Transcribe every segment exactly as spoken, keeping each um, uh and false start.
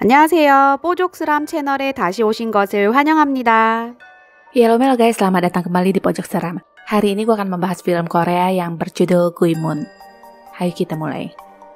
안녕하세요. 뽀족스람 채널에 다시 오신 것을 환영합니다. Halo Mel guys, selamat datang kembali di Pojok Seram. Hari ini gue akan membahas film Korea yang berjudul Guimun. Ayo kita mulai.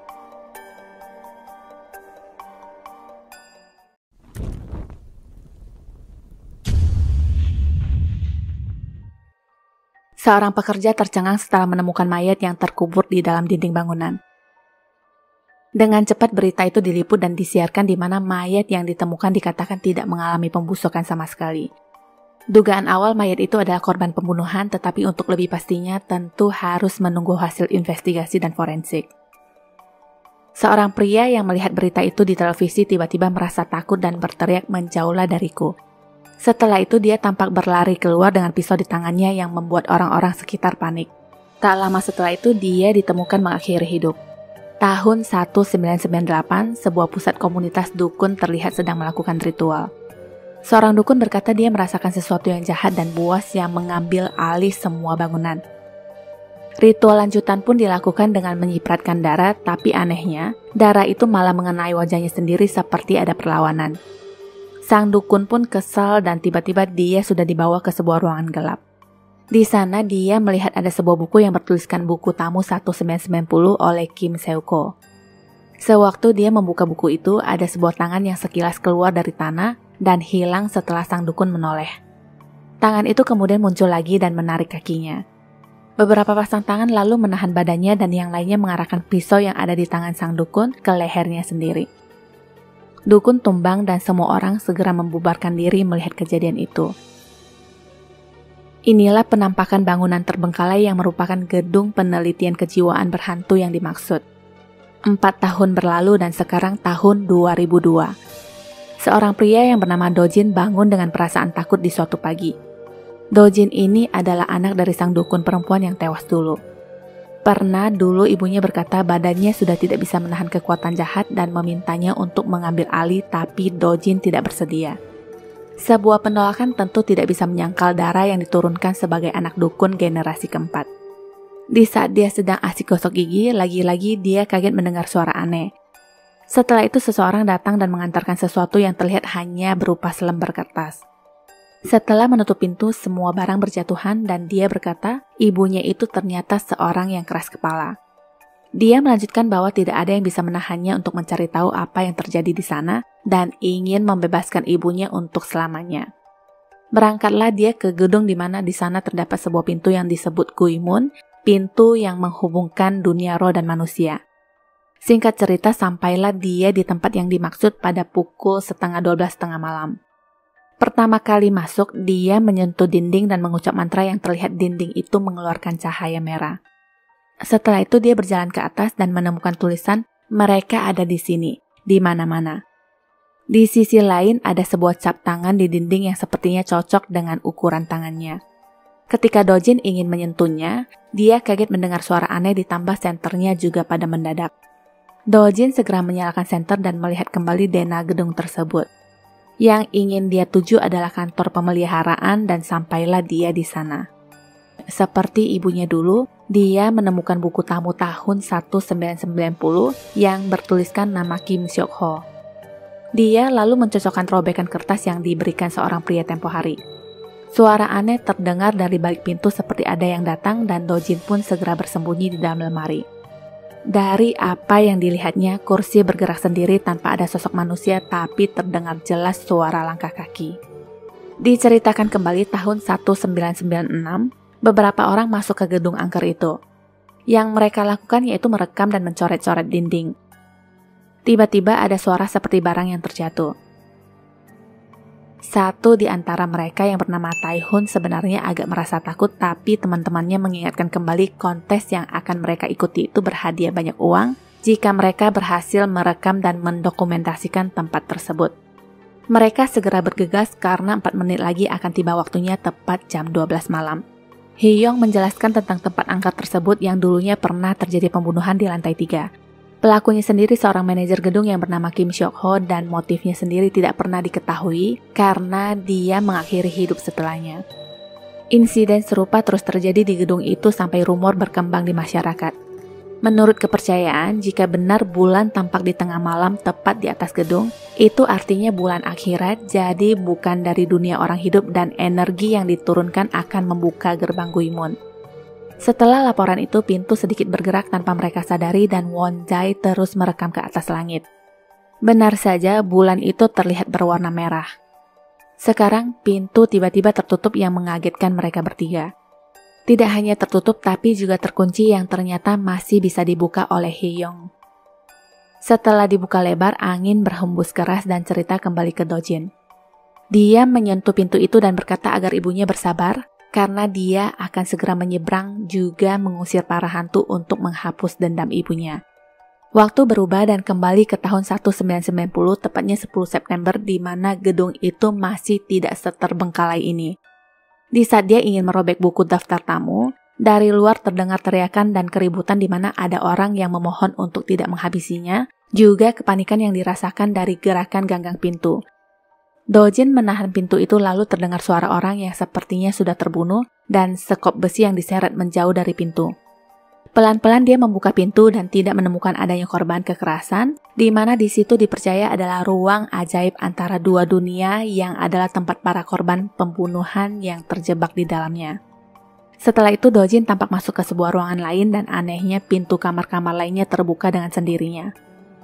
Seorang pekerja tercengang setelah menemukan mayat yang terkubur di dalam dinding bangunan. Dengan cepat berita itu diliput dan disiarkan di mana mayat yang ditemukan dikatakan tidak mengalami pembusukan sama sekali. Dugaan awal mayat itu adalah korban pembunuhan, tetapi untuk lebih pastinya tentu harus menunggu hasil investigasi dan forensik. Seorang pria yang melihat berita itu di televisi tiba-tiba merasa takut dan berteriak, "Menjauhlah dariku." Setelah itu dia tampak berlari keluar dengan pisau di tangannya yang membuat orang-orang sekitar panik. Tak lama setelah itu dia ditemukan mengakhiri hidup. Tahun seribu sembilan ratus sembilan puluh delapan, sebuah pusat komunitas dukun terlihat sedang melakukan ritual. Seorang dukun berkata dia merasakan sesuatu yang jahat dan buas yang mengambil alih semua bangunan. Ritual lanjutan pun dilakukan dengan menyipratkan darah, tapi anehnya, darah itu malah mengenai wajahnya sendiri seperti ada perlawanan. Sang dukun pun kesal dan tiba-tiba dia sudah dibawa ke sebuah ruangan gelap. Di sana dia melihat ada sebuah buku yang bertuliskan buku tamu seribu sembilan ratus sembilan puluh oleh Kim Seok-ho. Sewaktu dia membuka buku itu, ada sebuah tangan yang sekilas keluar dari tanah dan hilang setelah sang dukun menoleh. Tangan itu kemudian muncul lagi dan menarik kakinya. Beberapa pasang tangan lalu menahan badannya dan yang lainnya mengarahkan pisau yang ada di tangan sang dukun ke lehernya sendiri. Dukun tumbang dan semua orang segera membubarkan diri melihat kejadian itu. Inilah penampakan bangunan terbengkalai yang merupakan gedung penelitian kejiwaan berhantu yang dimaksud. Empat tahun berlalu dan sekarang tahun dua ribu dua. Seorang pria yang bernama Dojin bangun dengan perasaan takut di suatu pagi. Dojin ini adalah anak dari sang dukun perempuan yang tewas dulu. Pernah dulu ibunya berkata badannya sudah tidak bisa menahan kekuatan jahat dan memintanya untuk mengambil alih, tapi Dojin tidak bersedia. Sebuah penolakan tentu tidak bisa menyangkal darah yang diturunkan sebagai anak dukun generasi keempat. Di saat dia sedang asik gosok gigi, lagi-lagi dia kaget mendengar suara aneh. Setelah itu seseorang datang dan mengantarkan sesuatu yang terlihat hanya berupa selembar kertas. Setelah menutup pintu, semua barang berjatuhan dan dia berkata, ibunya itu ternyata seorang yang keras kepala. Dia melanjutkan bahwa tidak ada yang bisa menahannya untuk mencari tahu apa yang terjadi di sana dan ingin membebaskan ibunya untuk selamanya. Berangkatlah dia ke gedung di mana di sana terdapat sebuah pintu yang disebut Guimun, pintu yang menghubungkan dunia roh dan manusia. Singkat cerita, sampailah dia di tempat yang dimaksud pada pukul setengah dua belas tengah malam. Pertama kali masuk, dia menyentuh dinding dan mengucap mantra yang terlihat dinding itu mengeluarkan cahaya merah. Setelah itu dia berjalan ke atas dan menemukan tulisan, "Mereka ada di sini, di mana-mana." Di sisi lain ada sebuah cap tangan di dinding yang sepertinya cocok dengan ukuran tangannya. Ketika Dojin ingin menyentuhnya, dia kaget mendengar suara aneh ditambah senternya juga pada mendadak. Dojin segera menyalakan senter dan melihat kembali denah gedung tersebut. Yang ingin dia tuju adalah kantor pemeliharaan dan sampailah dia di sana. Seperti ibunya dulu, dia menemukan buku tamu tahun seribu sembilan ratus sembilan puluh yang bertuliskan nama Kim Seok-ho. Dia lalu mencocokkan robekan kertas yang diberikan seorang pria tempo hari. Suara aneh terdengar dari balik pintu seperti ada yang datang dan Dojin pun segera bersembunyi di dalam lemari. Dari apa yang dilihatnya, kursi bergerak sendiri tanpa ada sosok manusia, tapi terdengar jelas suara langkah kaki. Diceritakan kembali tahun seribu sembilan ratus sembilan puluh enam, beberapa orang masuk ke gedung angker itu. Yang mereka lakukan yaitu merekam dan mencoret-coret dinding. Tiba-tiba ada suara seperti barang yang terjatuh. Satu di antara mereka yang bernama Taihun sebenarnya agak merasa takut, tapi teman-temannya mengingatkan kembali kontes yang akan mereka ikuti itu berhadiah banyak uang jika mereka berhasil merekam dan mendokumentasikan tempat tersebut. Mereka segera bergegas karena empat menit lagi akan tiba waktunya tepat jam dua belas malam. Hyung menjelaskan tentang tempat angker tersebut yang dulunya pernah terjadi pembunuhan di lantai tiga. Pelakunya sendiri seorang manajer gedung yang bernama Kim Seok-ho dan motifnya sendiri tidak pernah diketahui karena dia mengakhiri hidup setelahnya. Insiden serupa terus terjadi di gedung itu sampai rumor berkembang di masyarakat. Menurut kepercayaan, jika benar bulan tampak di tengah malam tepat di atas gedung, itu artinya bulan akhirat, jadi bukan dari dunia orang hidup dan energi yang diturunkan akan membuka gerbang Guilmon. Setelah laporan itu, pintu sedikit bergerak tanpa mereka sadari dan Won-jae terus merekam ke atas langit. Benar saja, bulan itu terlihat berwarna merah. Sekarang, pintu tiba-tiba tertutup yang mengagetkan mereka bertiga. Tidak hanya tertutup tapi juga terkunci yang ternyata masih bisa dibuka oleh Hye-young. Setelah dibuka lebar, angin berhembus keras dan cerita kembali ke Do-jin. Dia menyentuh pintu itu dan berkata agar ibunya bersabar karena dia akan segera menyeberang juga mengusir para hantu untuk menghapus dendam ibunya. Waktu berubah dan kembali ke tahun seribu sembilan ratus sembilan puluh, tepatnya sepuluh September, di mana gedung itu masih tidak seterbengkalai ini. Di saat dia ingin merobek buku daftar tamu, dari luar terdengar teriakan dan keributan di mana ada orang yang memohon untuk tidak menghabisinya, juga kepanikan yang dirasakan dari gerakan ganggang pintu. Do-jin menahan pintu itu lalu terdengar suara orang yang sepertinya sudah terbunuh dan sekop besi yang diseret menjauh dari pintu. Pelan-pelan dia membuka pintu dan tidak menemukan adanya korban kekerasan, di mana di situ dipercaya adalah ruang ajaib antara dua dunia yang adalah tempat para korban pembunuhan yang terjebak di dalamnya. Setelah itu Do-jin tampak masuk ke sebuah ruangan lain dan anehnya pintu kamar-kamar lainnya terbuka dengan sendirinya.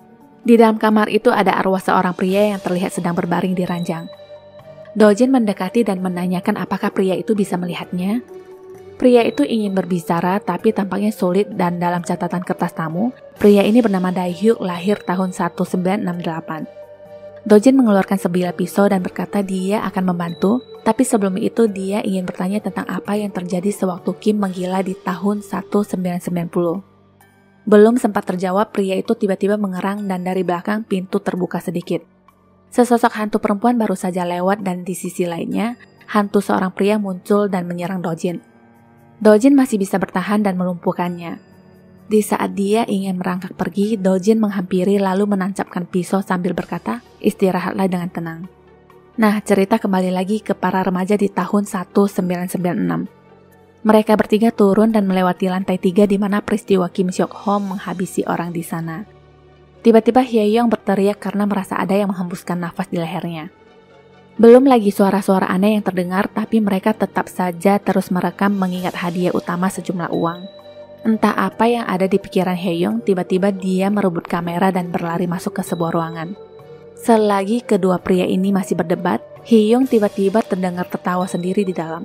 Di dalam kamar itu ada arwah seorang pria yang terlihat sedang berbaring di ranjang. Do-jin mendekati dan menanyakan apakah pria itu bisa melihatnya. Pria itu ingin berbicara tapi tampaknya sulit dan dalam catatan kertas tamu, pria ini bernama Dae-hyuk, lahir tahun seribu sembilan ratus enam puluh delapan. Do-jin mengeluarkan sebilah pisau dan berkata dia akan membantu, tapi sebelum itu dia ingin bertanya tentang apa yang terjadi sewaktu Kim menggila di tahun seribu sembilan ratus sembilan puluh. Belum sempat terjawab, pria itu tiba-tiba mengerang dan dari belakang pintu terbuka sedikit. Sesosok hantu perempuan baru saja lewat dan di sisi lainnya, hantu seorang pria muncul dan menyerang Do-jin. Do-jin masih bisa bertahan dan melumpuhkannya. Di saat dia ingin merangkak pergi, Do-jin menghampiri lalu menancapkan pisau sambil berkata, istirahatlah dengan tenang. Nah, cerita kembali lagi ke para remaja di tahun seribu sembilan ratus sembilan puluh enam. Mereka bertiga turun dan melewati lantai tiga di mana peristiwa Kim Seok-ho menghabisi orang di sana. Tiba-tiba Hye-young berteriak karena merasa ada yang menghembuskan nafas di lehernya. Belum lagi suara-suara aneh yang terdengar, tapi mereka tetap saja terus merekam mengingat hadiah utama sejumlah uang. Entah apa yang ada di pikiran Hye-young, tiba-tiba dia merebut kamera dan berlari masuk ke sebuah ruangan. Selagi kedua pria ini masih berdebat, Hye-young tiba-tiba terdengar tertawa sendiri di dalam.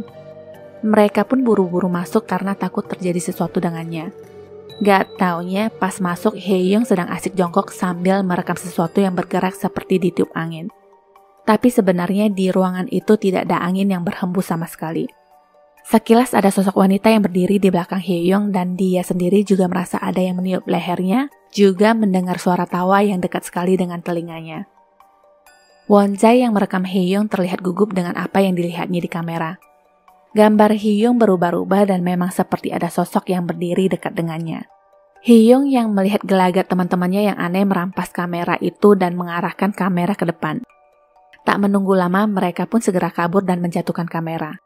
Mereka pun buru-buru masuk karena takut terjadi sesuatu dengannya. Gak taunya pas masuk Hye-young sedang asik jongkok sambil merekam sesuatu yang bergerak seperti ditiup angin. Tapi sebenarnya di ruangan itu tidak ada angin yang berhembus sama sekali. Sekilas ada sosok wanita yang berdiri di belakang Hye-young dan dia sendiri juga merasa ada yang meniup lehernya, juga mendengar suara tawa yang dekat sekali dengan telinganya. Won-jae yang merekam Hye-young terlihat gugup dengan apa yang dilihatnya di kamera. Gambar Hye-young berubah-ubah dan memang seperti ada sosok yang berdiri dekat dengannya. Hye-young yang melihat gelagat teman-temannya yang aneh merampas kamera itu dan mengarahkan kamera ke depan. Tak menunggu lama, mereka pun segera kabur dan menjatuhkan kamera.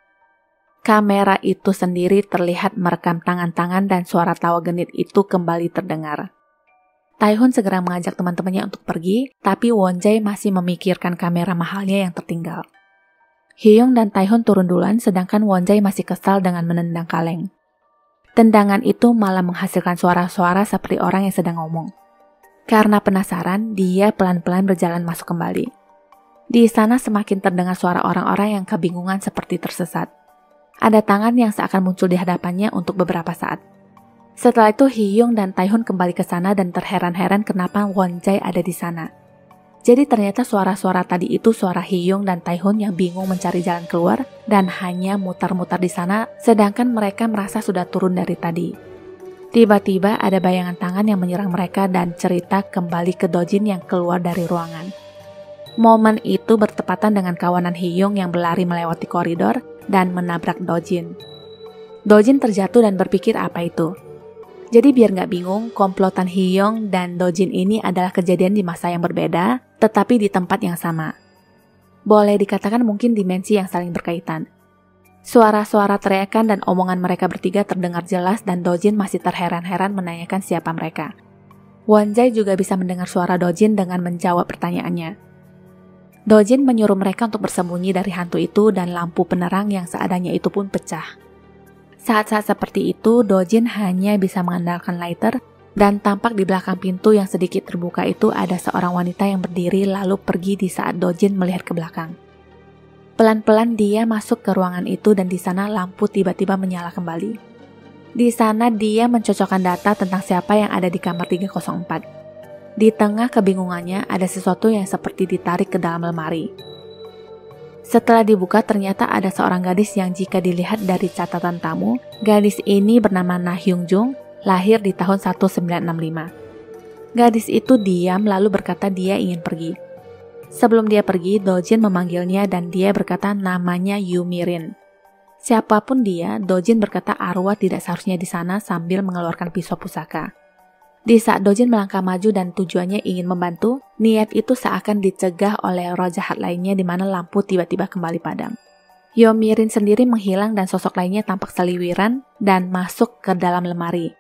Kamera itu sendiri terlihat merekam tangan-tangan dan suara tawa genit itu kembali terdengar. Tae-hun segera mengajak teman-temannya untuk pergi, tapi Won-jae masih memikirkan kamera mahalnya yang tertinggal. Hye-young dan Tae-hun turun duluan, sedangkan Won-jae masih kesal dengan menendang kaleng. Tendangan itu malah menghasilkan suara-suara seperti orang yang sedang ngomong. Karena penasaran, dia pelan-pelan berjalan masuk kembali. Di sana semakin terdengar suara orang-orang yang kebingungan seperti tersesat. Ada tangan yang seakan muncul di hadapannya untuk beberapa saat. Setelah itu Hye-young dan Tae-hun kembali ke sana dan terheran-heran kenapa Won-jae ada di sana. Jadi ternyata suara-suara tadi itu suara Hye-young dan Tae-hun yang bingung mencari jalan keluar dan hanya mutar-mutar di sana sedangkan mereka merasa sudah turun dari tadi. Tiba-tiba ada bayangan tangan yang menyerang mereka dan cerita kembali ke Do-jin yang keluar dari ruangan. Momen itu bertepatan dengan kawanan Hye-young yang berlari melewati koridor dan menabrak Do-jin. Do-jin terjatuh dan berpikir apa itu. Jadi biar nggak bingung, komplotan Hye-young dan Do-jin ini adalah kejadian di masa yang berbeda, tetapi di tempat yang sama. Boleh dikatakan mungkin dimensi yang saling berkaitan. Suara-suara teriakan dan omongan mereka bertiga terdengar jelas dan Dojin masih terheran-heran menanyakan siapa mereka. Wonjae juga bisa mendengar suara Dojin dengan menjawab pertanyaannya. Dojin menyuruh mereka untuk bersembunyi dari hantu itu dan lampu penerang yang seadanya itu pun pecah. Saat-saat seperti itu, Dojin hanya bisa mengandalkan lighter dan tampak di belakang pintu yang sedikit terbuka itu ada seorang wanita yang berdiri lalu pergi di saat Dojin melihat ke belakang. Pelan-pelan dia masuk ke ruangan itu dan di sana lampu tiba-tiba menyala kembali. Di sana dia mencocokkan data tentang siapa yang ada di kamar tiga nol empat. Di tengah kebingungannya ada sesuatu yang seperti ditarik ke dalam lemari. Setelah dibuka ternyata ada seorang gadis yang jika dilihat dari catatan tamu, gadis ini bernama Na Hyung Jung, lahir di tahun seribu sembilan ratus enam puluh lima. Gadis itu diam lalu berkata dia ingin pergi. Sebelum dia pergi, Dojin memanggilnya dan dia berkata namanya Yu Mirin. Siapapun dia, Dojin berkata arwah tidak seharusnya di sana sambil mengeluarkan pisau pusaka. Di saat Dojin melangkah maju dan tujuannya ingin membantu, niat itu seakan dicegah oleh roh jahat lainnya di mana lampu tiba-tiba kembali padam. Yu Mirin sendiri menghilang dan sosok lainnya tampak seliwiran dan masuk ke dalam lemari.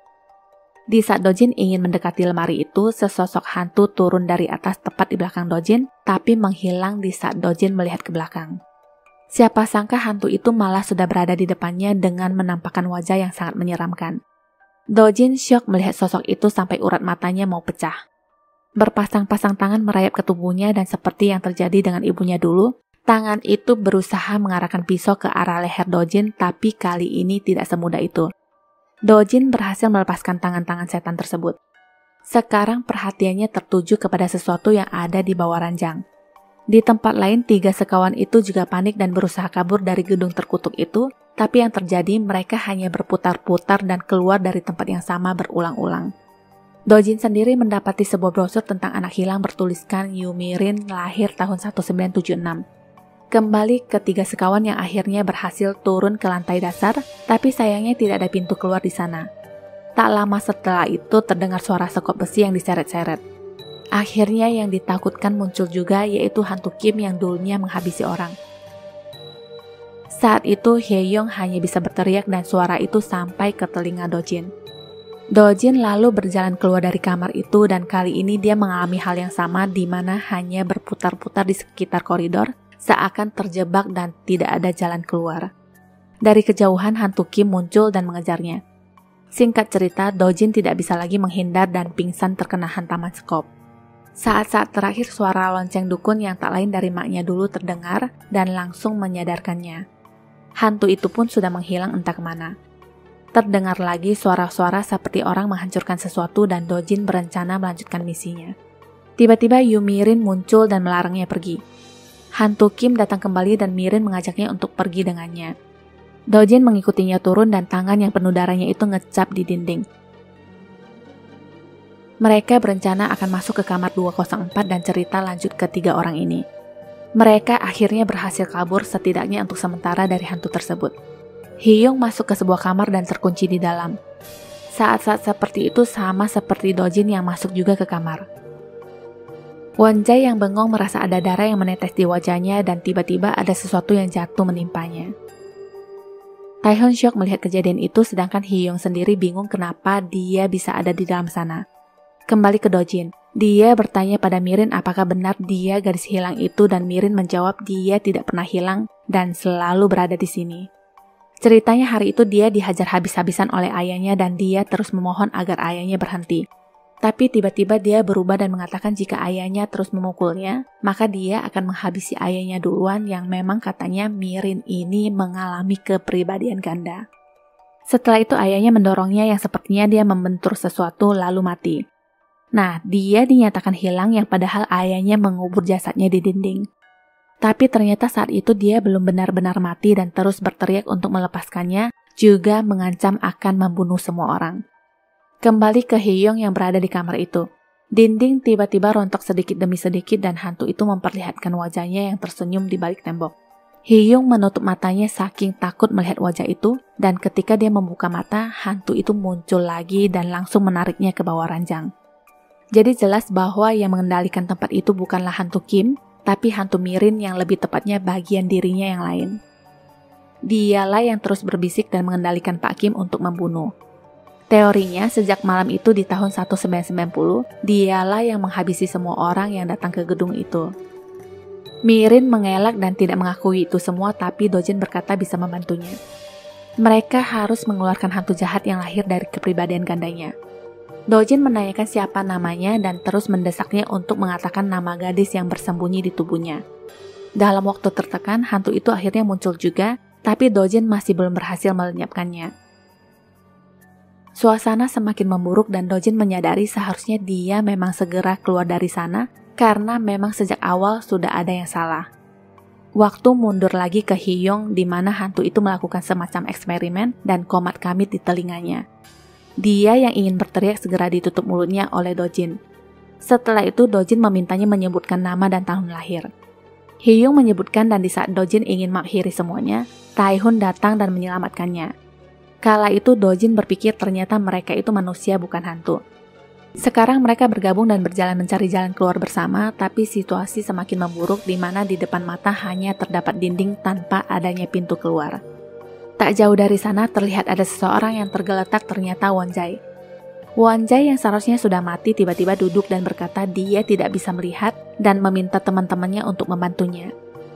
Di saat Dojin ingin mendekati lemari itu, sesosok hantu turun dari atas tepat di belakang Dojin, tapi menghilang di saat Dojin melihat ke belakang. Siapa sangka hantu itu malah sudah berada di depannya dengan menampakkan wajah yang sangat menyeramkan. Dojin syok melihat sosok itu sampai urat matanya mau pecah. Berpasang-pasang tangan merayap ke tubuhnya dan seperti yang terjadi dengan ibunya dulu, tangan itu berusaha mengarahkan pisau ke arah leher Dojin, tapi kali ini tidak semudah itu. Dojin berhasil melepaskan tangan-tangan setan tersebut. Sekarang perhatiannya tertuju kepada sesuatu yang ada di bawah ranjang. Di tempat lain, tiga sekawan itu juga panik dan berusaha kabur dari gedung terkutuk itu, tapi yang terjadi mereka hanya berputar-putar dan keluar dari tempat yang sama berulang-ulang. Dojin sendiri mendapati sebuah brosur tentang anak hilang bertuliskan Yu Mirin lahir tahun seribu sembilan ratus tujuh puluh enam. Kembali ke tiga sekawan yang akhirnya berhasil turun ke lantai dasar, tapi sayangnya tidak ada pintu keluar di sana. Tak lama setelah itu terdengar suara sekop besi yang diseret-seret. Akhirnya yang ditakutkan muncul juga yaitu hantu Kim yang dulunya menghabisi orang. Saat itu Hae-young hanya bisa berteriak dan suara itu sampai ke telinga Dojin. Dojin lalu berjalan keluar dari kamar itu dan kali ini dia mengalami hal yang sama di mana hanya berputar-putar di sekitar koridor, seakan terjebak dan tidak ada jalan keluar. Dari kejauhan hantu Kim muncul dan mengejarnya. Singkat cerita, Dojin tidak bisa lagi menghindar dan pingsan terkena hantaman sekop. Saat-saat terakhir suara lonceng dukun yang tak lain dari maknya dulu terdengar dan langsung menyadarkannya. Hantu itu pun sudah menghilang entah kemana. Terdengar lagi suara-suara seperti orang menghancurkan sesuatu dan Dojin berencana melanjutkan misinya. Tiba-tiba Yu Mirin muncul dan melarangnya pergi. Hantu Kim datang kembali dan Mirin mengajaknya untuk pergi dengannya. Dojin mengikutinya turun dan tangan yang penuh darahnya itu ngecap di dinding. Mereka berencana akan masuk ke kamar dua nol empat dan cerita lanjut ke tiga orang ini. Mereka akhirnya berhasil kabur setidaknya untuk sementara dari hantu tersebut. Hae-young masuk ke sebuah kamar dan terkunci di dalam. Saat-saat seperti itu sama seperti Dojin yang masuk juga ke kamar. Wonjae yang bengong merasa ada darah yang menetes di wajahnya dan tiba-tiba ada sesuatu yang jatuh menimpanya. Taehyun syok melihat kejadian itu sedangkan Hae-young sendiri bingung kenapa dia bisa ada di dalam sana. Kembali ke Dojin, dia bertanya pada Mirin apakah benar dia gadis hilang itu dan Mirin menjawab dia tidak pernah hilang dan selalu berada di sini. Ceritanya hari itu dia dihajar habis-habisan oleh ayahnya dan dia terus memohon agar ayahnya berhenti. Tapi tiba-tiba dia berubah dan mengatakan jika ayahnya terus memukulnya, maka dia akan menghabisi ayahnya duluan yang memang katanya Mirin ini mengalami kepribadian ganda. Setelah itu ayahnya mendorongnya yang sepertinya dia membentur sesuatu lalu mati. Nah, dia dinyatakan hilang yang padahal ayahnya mengubur jasadnya di dinding. Tapi ternyata saat itu dia belum benar-benar mati dan terus berteriak untuk melepaskannya, juga mengancam akan membunuh semua orang. Kembali ke Hae-young yang berada di kamar itu. Dinding tiba-tiba rontok sedikit demi sedikit dan hantu itu memperlihatkan wajahnya yang tersenyum di balik tembok. Hae-young menutup matanya saking takut melihat wajah itu dan ketika dia membuka mata, hantu itu muncul lagi dan langsung menariknya ke bawah ranjang. Jadi jelas bahwa yang mengendalikan tempat itu bukanlah hantu Kim, tapi hantu Mirin yang lebih tepatnya bagian dirinya yang lain. Dialah yang terus berbisik dan mengendalikan Pak Kim untuk membunuh. Teorinya, sejak malam itu di tahun seribu sembilan ratus sembilan puluh, dialah yang menghabisi semua orang yang datang ke gedung itu. Mirin mengelak dan tidak mengakui itu semua, tapi Dojin berkata bisa membantunya. Mereka harus mengeluarkan hantu jahat yang lahir dari kepribadian gandanya. Dojin menanyakan siapa namanya dan terus mendesaknya untuk mengatakan nama gadis yang bersembunyi di tubuhnya. Dalam waktu tertekan, hantu itu akhirnya muncul juga, tapi Dojin masih belum berhasil melenyapkannya. Suasana semakin memburuk dan Dojin menyadari seharusnya dia memang segera keluar dari sana karena memang sejak awal sudah ada yang salah. Waktu mundur lagi ke Hyung di mana hantu itu melakukan semacam eksperimen dan komat kamit di telinganya. Dia yang ingin berteriak segera ditutup mulutnya oleh Dojin. Setelah itu Dojin memintanya menyebutkan nama dan tahun lahir. Hyung menyebutkan dan di saat Dojin ingin mengakhiri semuanya, Taehun datang dan menyelamatkannya. Kala itu Dojin berpikir ternyata mereka itu manusia bukan hantu. Sekarang mereka bergabung dan berjalan mencari jalan keluar bersama, tapi situasi semakin memburuk di mana di depan mata hanya terdapat dinding tanpa adanya pintu keluar. Tak jauh dari sana terlihat ada seseorang yang tergeletak, ternyata Wonjae. Wonjae yang seharusnya sudah mati tiba-tiba duduk dan berkata dia tidak bisa melihat dan meminta teman-temannya untuk membantunya.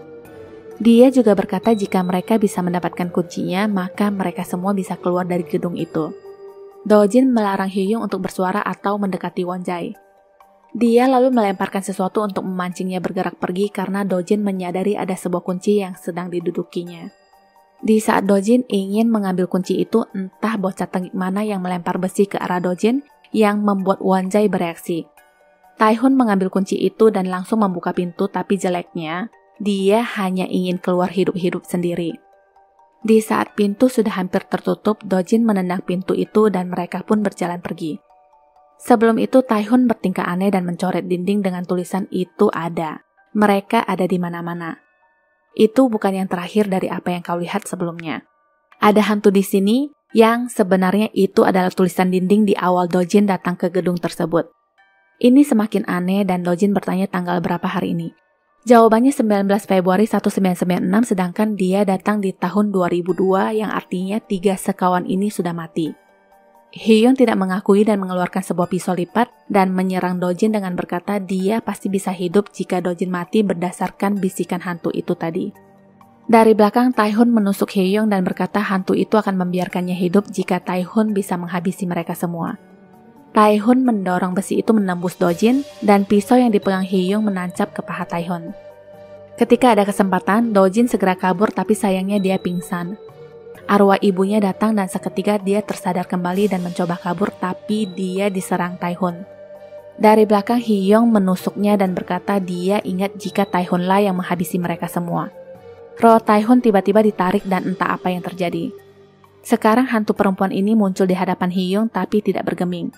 Dia juga berkata jika mereka bisa mendapatkan kuncinya, maka mereka semua bisa keluar dari gedung itu. Dojin melarang Hyung untuk bersuara atau mendekati Wonjae. Dia lalu melemparkan sesuatu untuk memancingnya bergerak pergi karena Dojin menyadari ada sebuah kunci yang sedang didudukinya. Di saat Dojin ingin mengambil kunci itu, entah bocah tengik mana yang melempar besi ke arah Dojin yang membuat Wonjae bereaksi. Taehun mengambil kunci itu dan langsung membuka pintu, tapi jeleknya, dia hanya ingin keluar hidup-hidup sendiri. Di saat pintu sudah hampir tertutup, Dojin menendang pintu itu dan mereka pun berjalan pergi. Sebelum itu, Taehun bertingkah aneh dan mencoret dinding dengan tulisan itu ada. Mereka ada di mana-mana. Itu bukan yang terakhir dari apa yang kau lihat sebelumnya. Ada hantu di sini yang sebenarnya itu adalah tulisan dinding di awal Dojin datang ke gedung tersebut. Ini semakin aneh dan Dojin bertanya tanggal berapa hari ini. Jawabannya sembilan belas Februari seribu sembilan ratus sembilan puluh enam, sedangkan dia datang di tahun dua ribu dua yang artinya tiga sekawan ini sudah mati. Hyung tidak mengakui dan mengeluarkan sebuah pisau lipat dan menyerang Dojin dengan berkata dia pasti bisa hidup jika Dojin mati berdasarkan bisikan hantu itu tadi. Dari belakang, Taehun menusuk Hyung dan berkata hantu itu akan membiarkannya hidup jika Taehun bisa menghabisi mereka semua. Taehun mendorong besi itu menembus Dojin dan pisau yang dipegang Hyung menancap ke paha Taehun. Ketika ada kesempatan, Dojin segera kabur tapi sayangnya dia pingsan. Arwah ibunya datang dan seketika dia tersadar kembali dan mencoba kabur tapi dia diserang Taehun. Dari belakang Hyung menusuknya dan berkata dia ingat jika Taehunlah yang menghabisi mereka semua. Roh Taehun tiba-tiba ditarik dan entah apa yang terjadi. Sekarang hantu perempuan ini muncul di hadapan Hyung tapi tidak bergeming.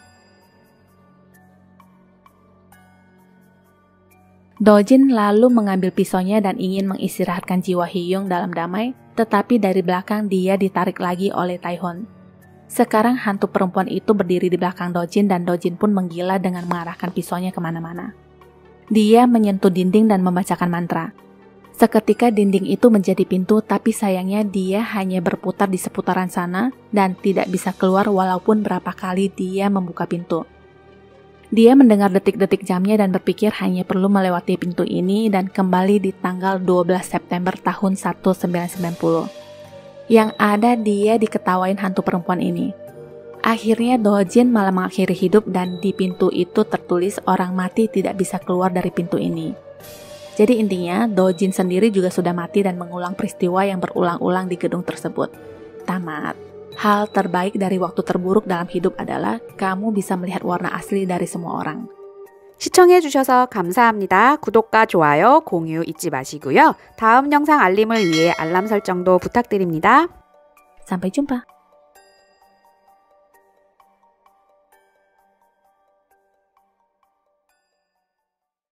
Dojin lalu mengambil pisaunya dan ingin mengistirahatkan jiwa Hyung dalam damai, tetapi dari belakang dia ditarik lagi oleh Taehun. Sekarang hantu perempuan itu berdiri di belakang Dojin dan Dojin pun menggila dengan mengarahkan pisaunya kemana-mana. Dia menyentuh dinding dan membacakan mantra. Seketika dinding itu menjadi pintu, tapi sayangnya dia hanya berputar di seputaran sana dan tidak bisa keluar walaupun berapa kali dia membuka pintu. Dia mendengar detik-detik jamnya dan berpikir hanya perlu melewati pintu ini dan kembali di tanggal dua belas September tahun seribu sembilan ratus sembilan puluh. Yang ada dia diketawain hantu perempuan ini. Akhirnya Dojin malah mengakhiri hidup dan di pintu itu tertulis orang mati tidak bisa keluar dari pintu ini. Jadi intinya Dojin sendiri juga sudah mati dan mengulang peristiwa yang berulang-ulang di gedung tersebut. Tamat. Hal terbaik dari waktu terburuk dalam hidup adalah kamu bisa melihat warna asli dari semua orang. 시청해주셔서 감사합니다. 구독과 좋아요, 공유 잊지 마시고요. 다음 영상 알림을 위해 알람 설정도 부탁드립니다. Sampai jumpa.